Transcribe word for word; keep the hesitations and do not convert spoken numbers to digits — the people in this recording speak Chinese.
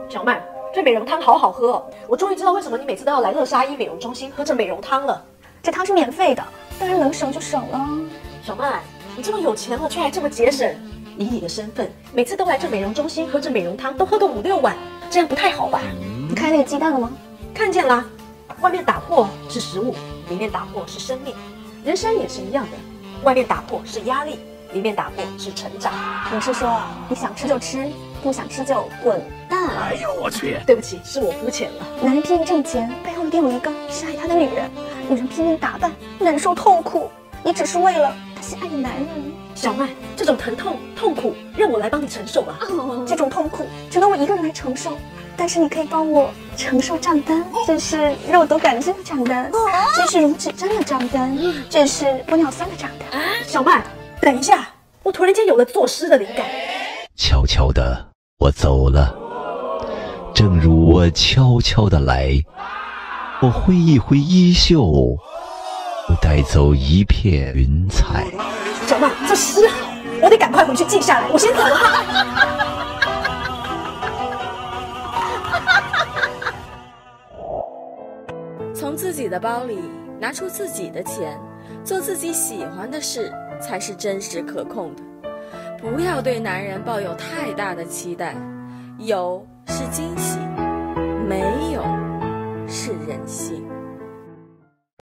小曼，这美容汤好好喝哦！我终于知道为什么你每次都要来乐莎伊美容中心喝这美容汤了。 这汤是免费的，当然能省就省了。 小曼，你这么有钱了，却还这么节省。以你的身份，每次都来这美容中心喝这美容汤，都喝个五六碗，这样不太好吧？ 你看那个鸡蛋了吗？ 看见啦，外面打破是食物，里面打破是生命。人生也是一样的，外面打破是压力，里面打破是成长。 你是说你想吃就吃，不想吃就滚蛋？ 哎呦我去！ 对不起，是我肤浅了。 男人拼命挣钱，背后一定有一个是爱他的女人。女人拼命打扮，忍受痛苦，你只是为了他心爱的男人。 小麦，这种疼痛痛苦，让我来帮你承受吧。 哦，这种痛苦只能我一个人来承受。但是你可以帮我承受账单，这是肉毒杆菌的账单，这是溶脂针的账单，这是玻尿酸的账单。 小麦，等一下，我突然间有了作诗的灵感。 悄悄的，我走了，正如我悄悄的来，我挥一挥衣袖，带走一片云彩。 小麦，这诗好，我得赶快回去记下来。我先走了哈。 从自己的包里拿出自己的钱，做自己喜欢的事，才是真实可控的。不要对男人抱有太大的期待，有是惊喜，没有是任性。